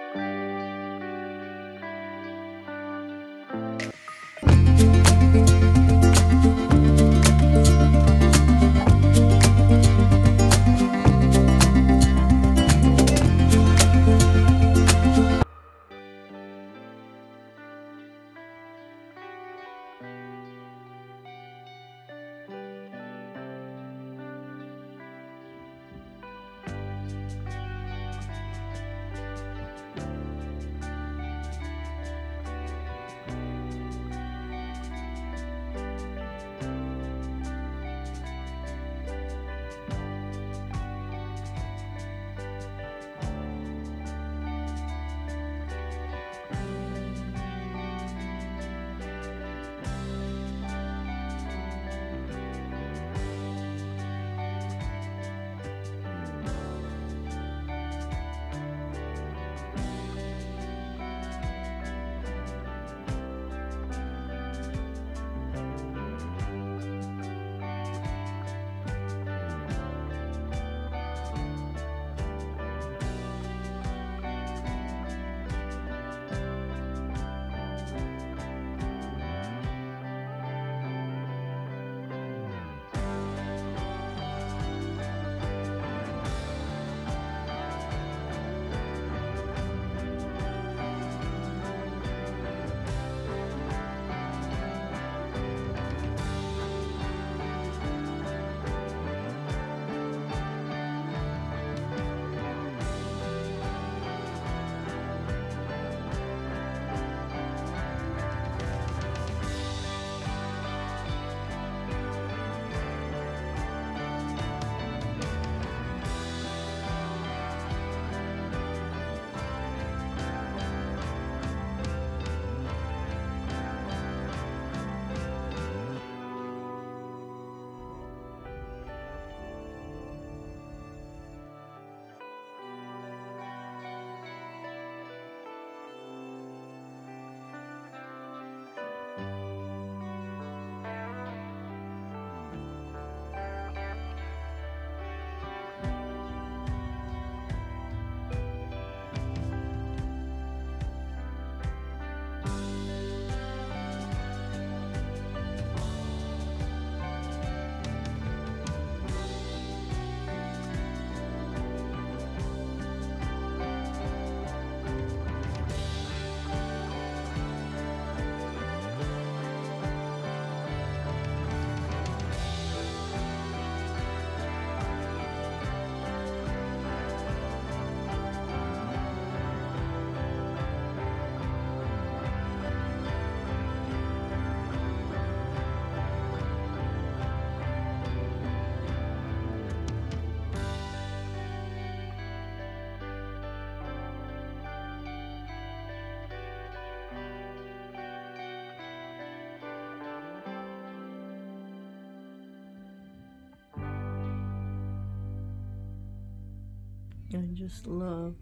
I just love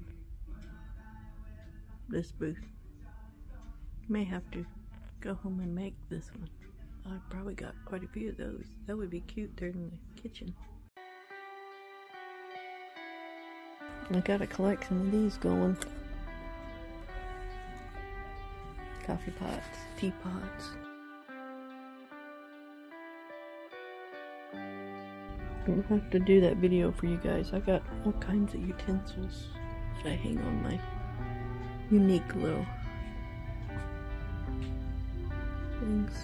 this booth. May have to go home and make this one. I probably got quite a few of those. That would be cute there in the kitchen. I got a collection of these going. Coffee pots, teapots. I'll have to do that video for you guys. I got all kinds of utensils that I hang on my unique little things.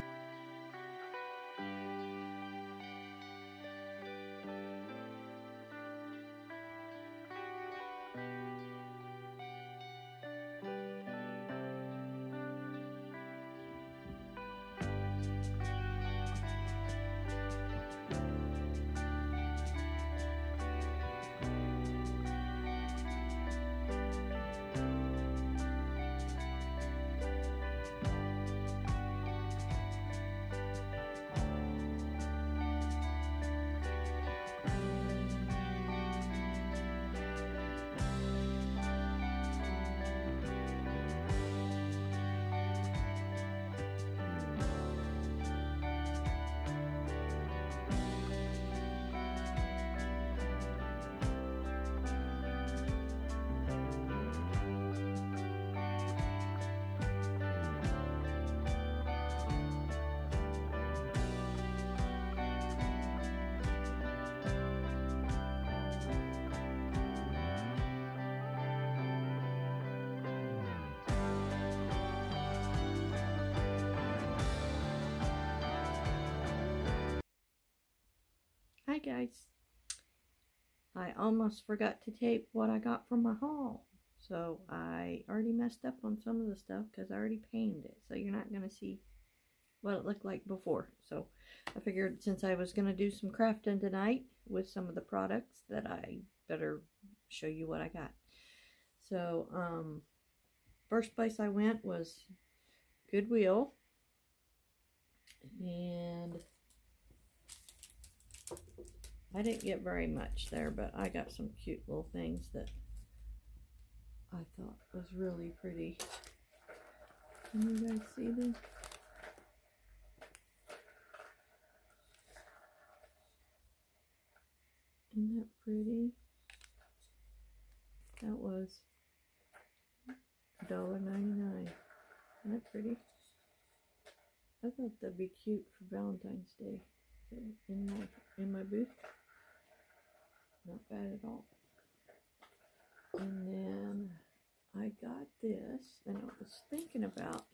Hi guys. I almost forgot to tape what I got from my haul. So I already messed up on some of the stuff because I already painted it. So you're not going to see what it looked like before. So I figured since I was going to do some crafting tonight with some of the products that I better show you what I got. So first place I went was Goodwill. And I didn't get very much there, but I got some cute little things that I thought was really pretty. Can you guys see this? Isn't that pretty? That was $1.99. Isn't that pretty? I thought that'd be cute for Valentine's Day. So in my booth. Not bad at all. And then I got this, and I was thinking about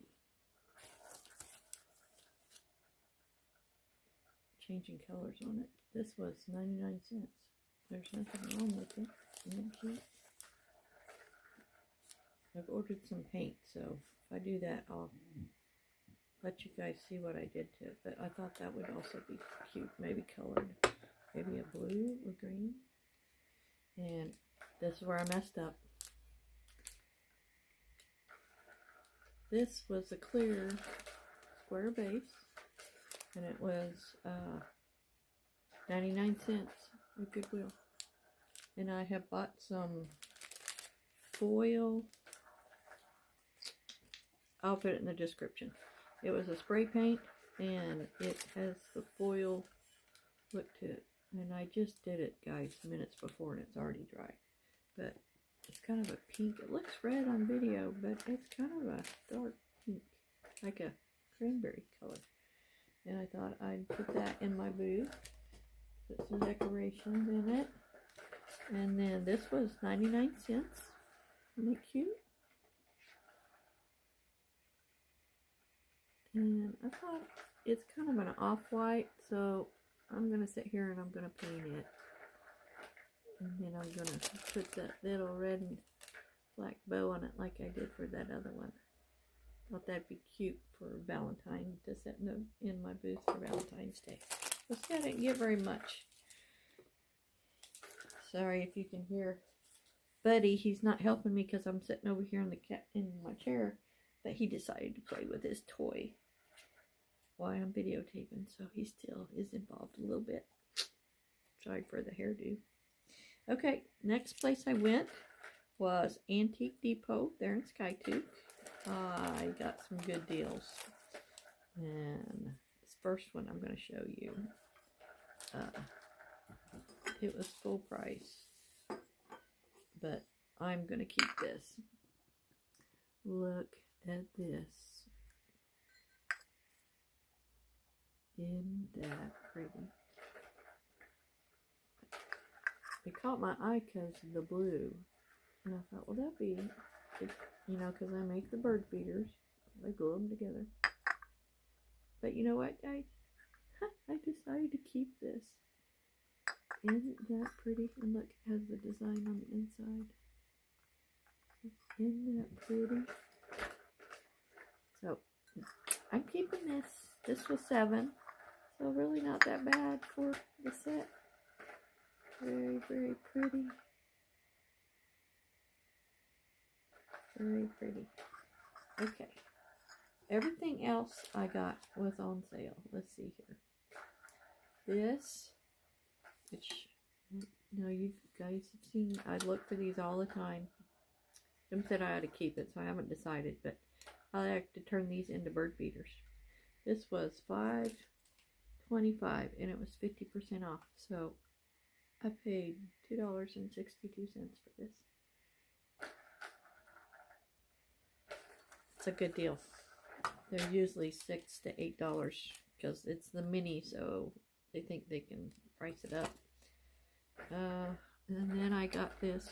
changing colors on it. This was 99 cents. There's nothing wrong with it. Isn't it cute? I've ordered some paint, so if I do that, I'll let you guys see what I did to it. But I thought that would also be cute, maybe colored. Maybe a blue or green. And this is where I messed up. This was a clear square base, and it was 99 cents at Goodwill. And I have bought some foil. I'll put it in the description. It was a spray paint, and it has the foil look to it. And I just did it, guys, minutes before, and it's already dry. But it's kind of a pink. It looks red on video, but it's kind of a dark pink, like a cranberry color. And I thought I'd put that in my booth, put some decorations in it. And then this was 99 cents. Isn't it cute? And I thought it's kind of an off-white, so I'm going to sit here and I'm going to paint it. And then I'm going to put that little red and black bow on it like I did for that other one. Thought that'd be cute for Valentine, to set in my booth for Valentine's Day. But see, I didn't get very much. Sorry if you can hear Buddy. He's not helping me because I'm sitting over here in my chair. But he decided to play with his toy while I'm videotaping, so he still is involved a little bit. Sorry for the hairdo. Okay, next place I went was Antique Depot there in Skytooth. I got some good deals. And this first one I'm going to show you. It was full price, but I'm going to keep this. Look at this. Isn't that pretty? It caught my eye because of the blue. And I thought, well, that'd be, you know, because I make the bird feeders. I glue them together. But you know what, guys? I decided to keep this. Isn't that pretty? And look, it has the design on the inside. Isn't that pretty? So, I'm keeping this. This was $7. So really not that bad for the set. Very, very pretty. Very pretty. Okay. Everything else I got was on sale. Let's see here. This, which, you know, you guys have seen, I look for these all the time. Jim said I ought to keep it, so I haven't decided, but I like to turn these into bird feeders. This was $5.25, and it was 50% off, so I paid $2.62 for this. It's a good deal. They're usually $6 to $8 because it's the mini, so they think they can price it up. And then I got this.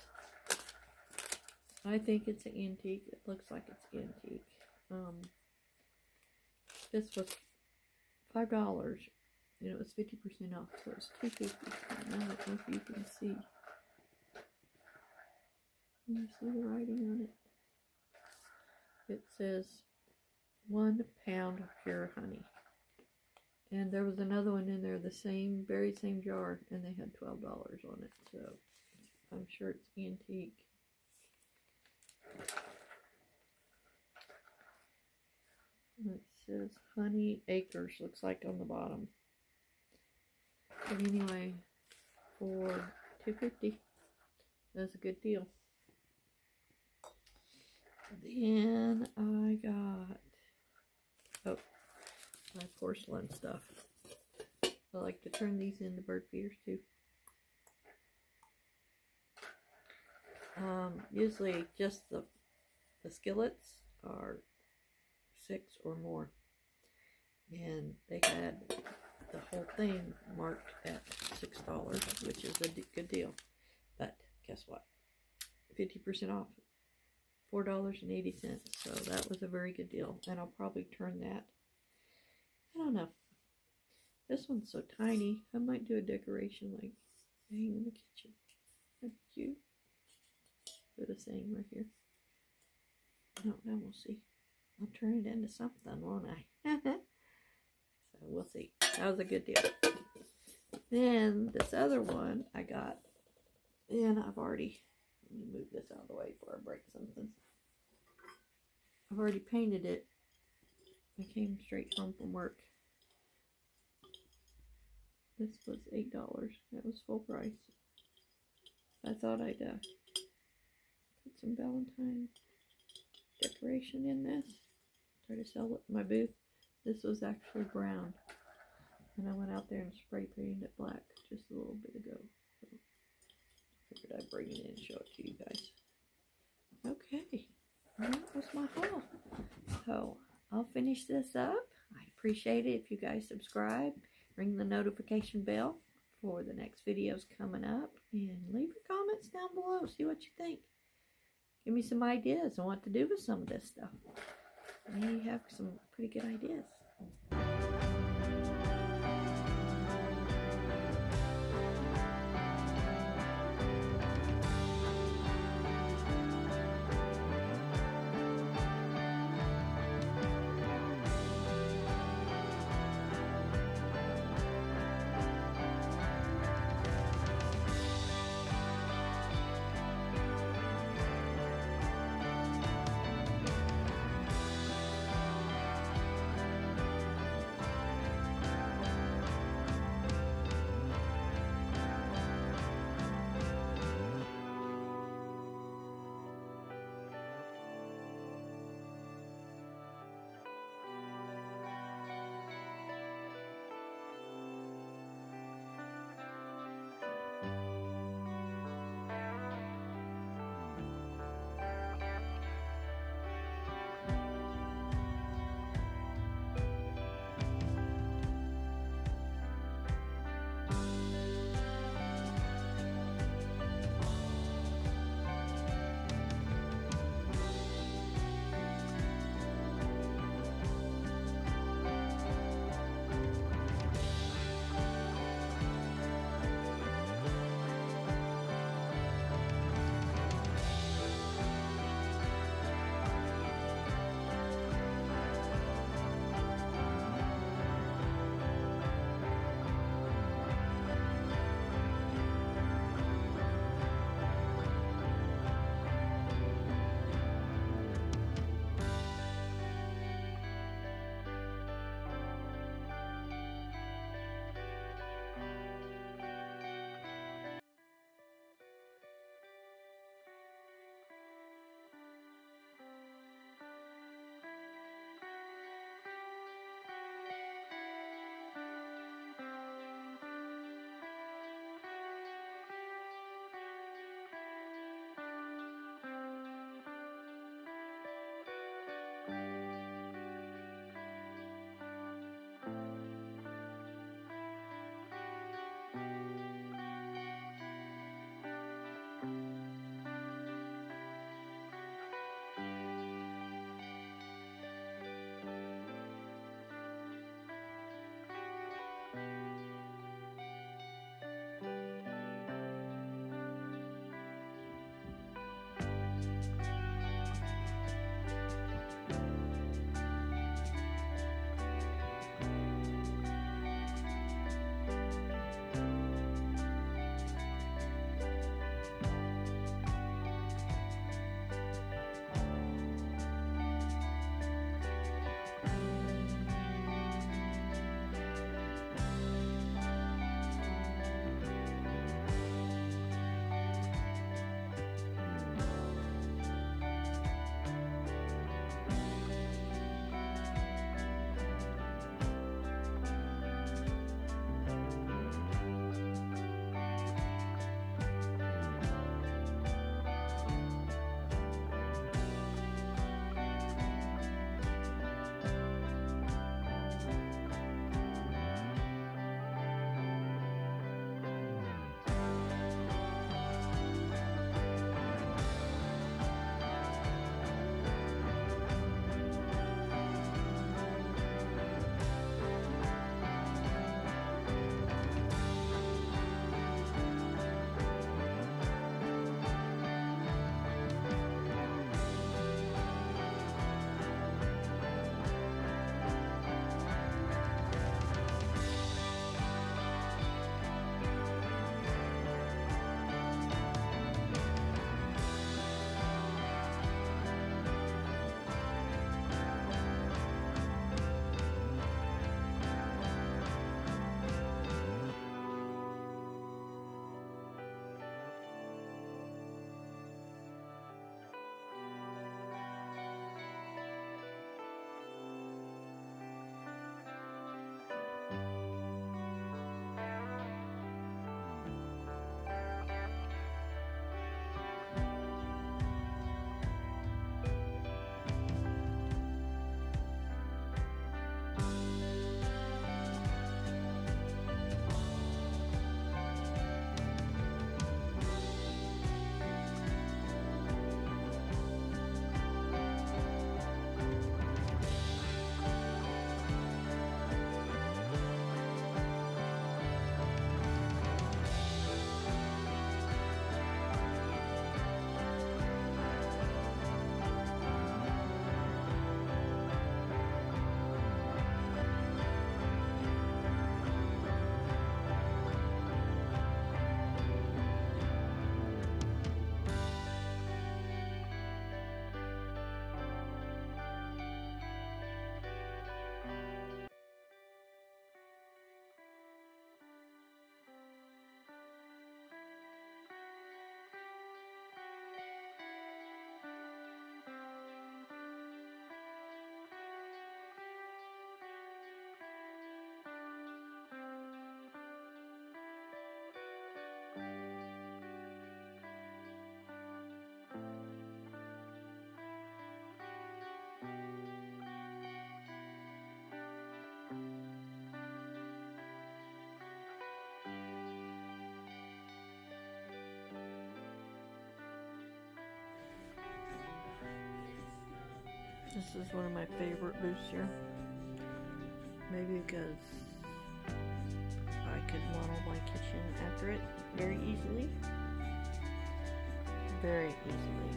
I think it's an antique. It looks like it's antique. This was $5, and it was 50% off, so it was $2.50. I don't know if you can see. Can you see the writing on it? It says 1 pound of pure honey. And there was another one in there, the same, very same jar, and they had $12 on it. So I'm sure it's antique. It says Honey Acres, looks like on the bottom. But anyway, for $2.50, that's a good deal. Then I got, my porcelain stuff. I like to turn these into bird feeders too. Usually just the skillets are $6 or more. And they had the whole thing marked at $6, which is a good deal. But guess what? 50% off. $4.80. So that was a very good deal. And I'll probably turn that. I don't know. This one's so tiny. I might do a decoration like hang in the kitchen. That's cute. Put a saying right here. I don't know. We'll see. I'll turn it into something, won't I? So we'll see. That was a good deal. Then this other one I got. And I've already, let me move this out of the way before I break something. I've already painted it. I came straight home from work. This was $8. That was full price. I thought I'd put some Valentine decoration in this. Try to sell it in my booth. This was actually brown. And I went out there and spray painted it black just a little bit ago. So I figured I'd bring it in and show it to you guys. Okay. Well, that was my haul. So I'll finish this up. I appreciate it if you guys subscribe. Ring the notification bell for the next videos coming up. And leave your comments down below. See what you think. Give me some ideas on what to do with some of this stuff. I may have some pretty good ideas. This is one of my favorite booths here. Maybe because I could model my kitchen after it very easily. Very easily.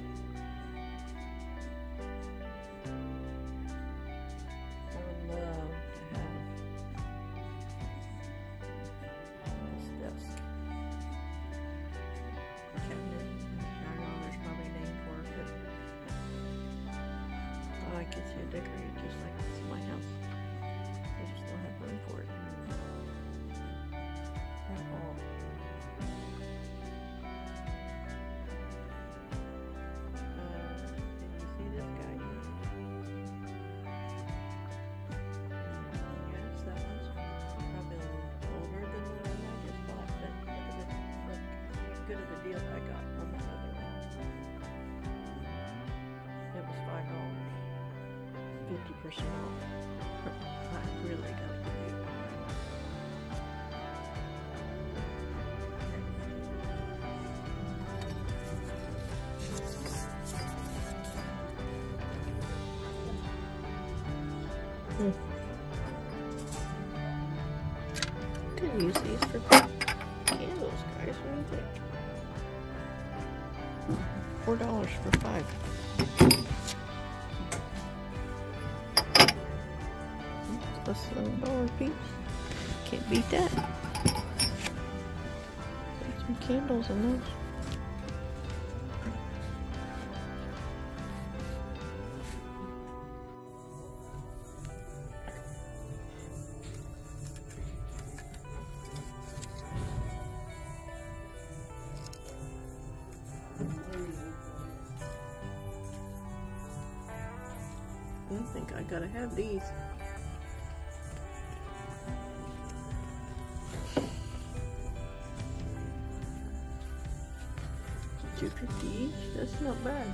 I would love to have this desk cabinet. I know there's probably a name for it, but I could see it decorated just like this in my house. I just don't have room for it at all. Did you see this guy? Yes, that one's probably a little older than the one I just bought, but look how good of a deal I got on that other one. It was $5, 50% off. I really got a good deal. Could use these for candles, guys. What do you think? $4 for 5. That's $7 a piece. Can't beat that. Put some candles in those. I think I gotta have these. $2.50 each. That's not bad.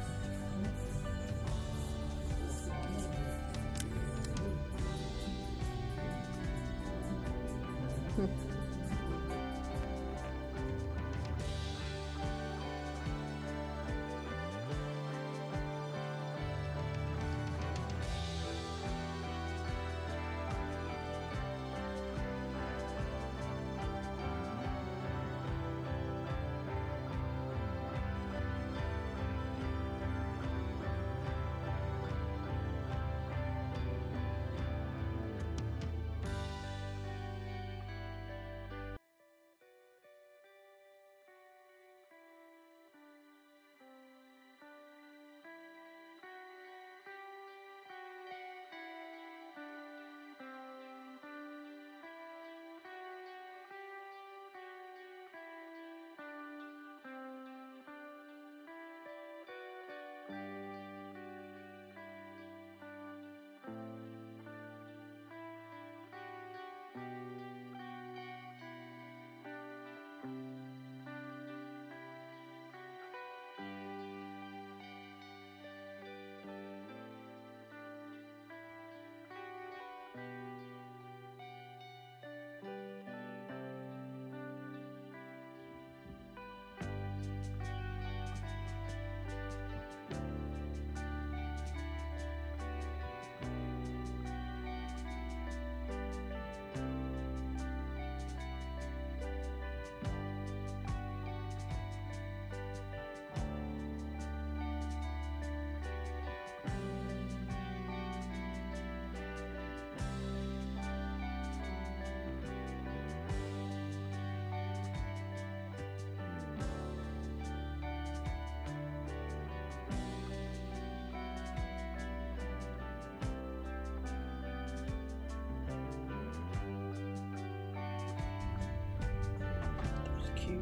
Cute.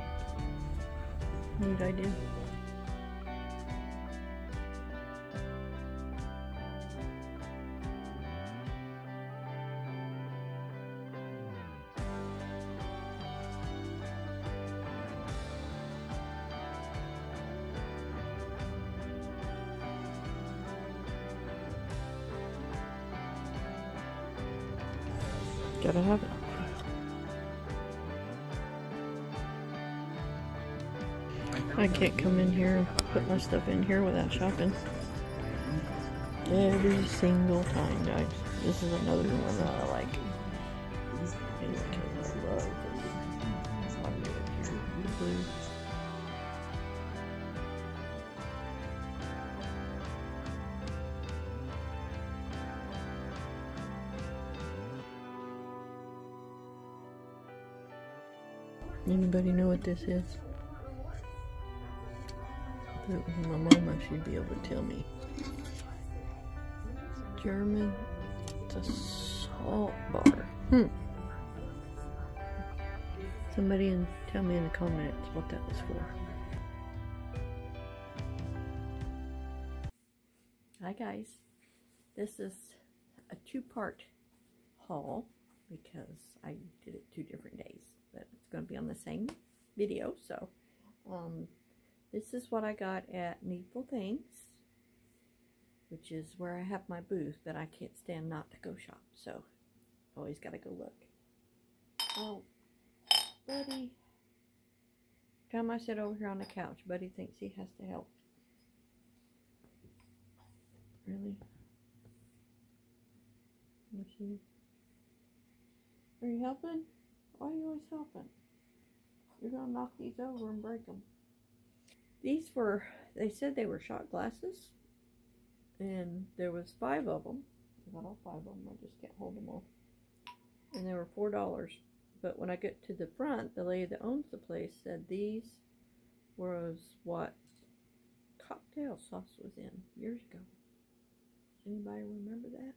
Neat idea. Gotta have it. I can't come in here and put my stuff in here without shopping. Every single time, guys. This is another one that I like. Anyway, because I love this. I'll get it here. Blue. Anybody know what this is? If it was my mama, she'd be able to tell me. German, it's a salt bar. Somebody tell me in the comments what that was for. Hi guys, this is a two-part haul because I did it 2 different days, but it's going to be on the same video. So this is what I got at Needful Things, which is where I have my booth, but I can't stand not to go shop, so always gotta go look. Oh, Buddy, time I sit over here on the couch, Buddy thinks he has to help. Really? Are you helping? Why are you always helping? You're gonna knock these over and break them. These were, they said they were shot glasses, and there was 5 of them. I got all 5 of them, I just can't hold them all. And they were $4. But when I get to the front, the lady that owns the place said these was what cocktail sauce was in years ago. Anybody remember that?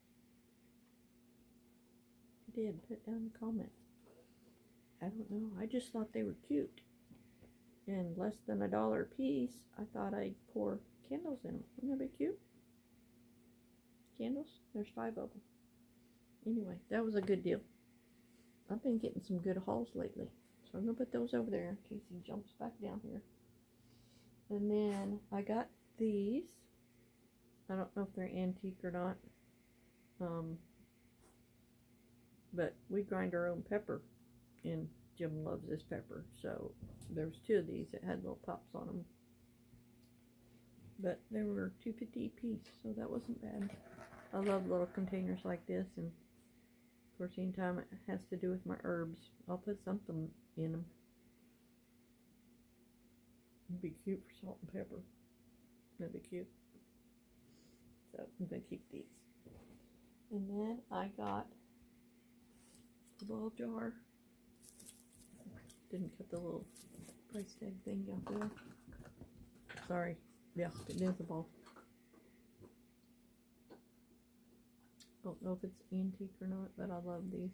If you did, put it down in the comments. I don't know. I just thought they were cute. And less than $1 a piece, I thought I'd pour candles in them. Wouldn't that be cute? Candles? There's 5 of them. Anyway, that was a good deal. I've been getting some good hauls lately. So I'm going to put those over there in case he jumps back down here. And then I got these. I don't know if they're antique or not. But we grind our own pepper. And Jim loves this pepper. So there's 2 of these that had little pops on them. But they were $2.50 a piece. So that wasn't bad. I love little containers like this. And of course, anytime it has to do with my herbs, I'll put something in them. It'd be cute for salt and pepper. That'd be cute. So I'm going to keep these. And then I got the ball jar. Didn't cut the little price tag thing out there. Sorry. Yeah, it is a ball. Don't know if it's antique or not, but I love these.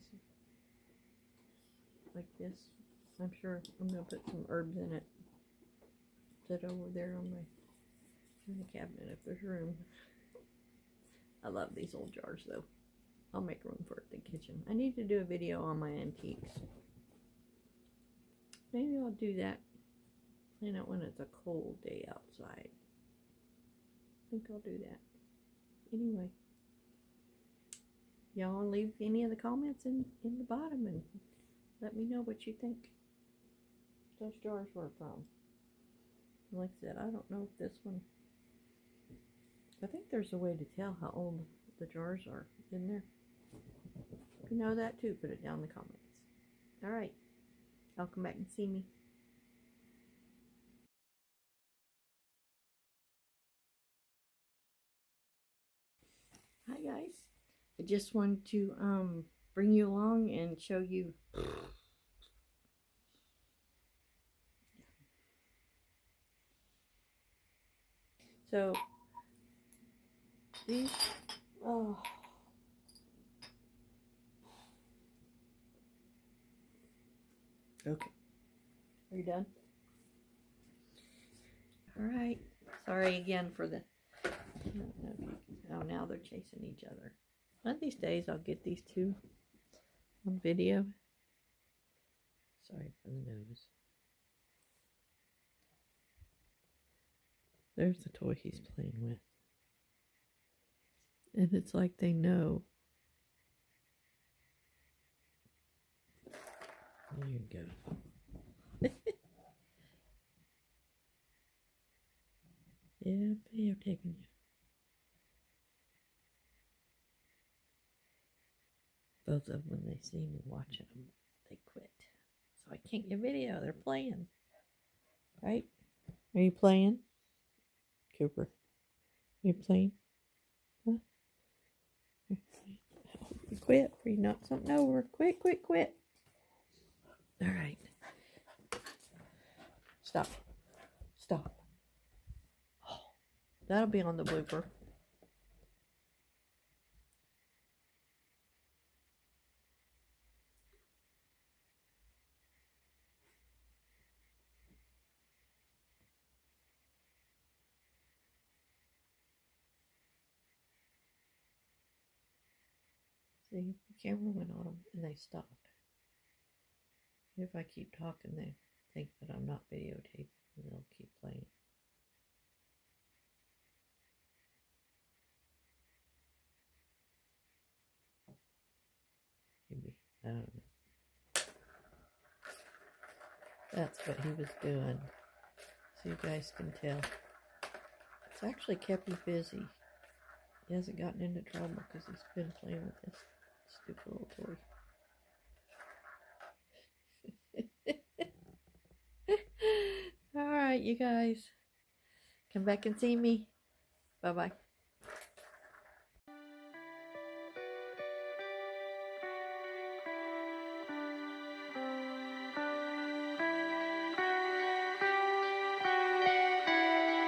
Like this. I'm sure I'm going to put some herbs in it. Sit over there on in the cabinet if there's room. I love these old jars though. I'll make room for it in the kitchen. I need to do a video on my antiques. Maybe I'll do that. Plan out when it's a cold day outside. I think I'll do that. Anyway. Y'all leave any of the comments in the bottom and let me know what you think those jars were from. Like I said, I don't know if this one, I think there's a way to tell how old the jars are, isn't there? If you know that too, put it down in the comments. Alright, I'll come back and see me. Hi guys, I just wanted to bring you along and show you so these okay, are you done? Alright, sorry again for the oh, now they're chasing each other. One of these days I'll get these 2 on video. Sorry for the nose. There's the toy he's playing with. And it's like they know. There you go. Yeah, they are taking you. Both of them, when they see me watching them, they quit. So I can't get video. They're playing. Right? Are you playing? Cooper. Are you playing? Huh? You quit before you knock something over. Quit, quit, quit. All right. Stop. Stop. Oh, that'll be on the blooper. See, the camera went on them and they stopped. If I keep talking, they think that I'm not videotaping and they'll keep playing. Maybe, I don't know. That's what he was doing. So you guys can tell. It's actually kept me busy. He hasn't gotten into trouble because he's been playing with this stupid little toy. Alright, you guys. Come back and see me. Bye-bye.